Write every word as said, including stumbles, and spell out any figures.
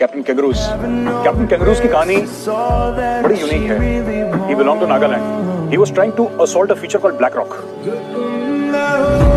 Captain कैंगरूस captain कैंगरूस की कहानी बड़ी यूनिक है. He belonged to Nagaland. He was trying to assault a feature called Black Rock.